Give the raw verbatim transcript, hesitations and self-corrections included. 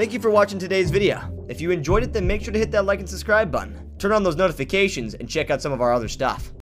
Thank you for watching today's video. If you enjoyed it, then make sure to hit that like and subscribe button. Turn on those notifications and check out some of our other stuff.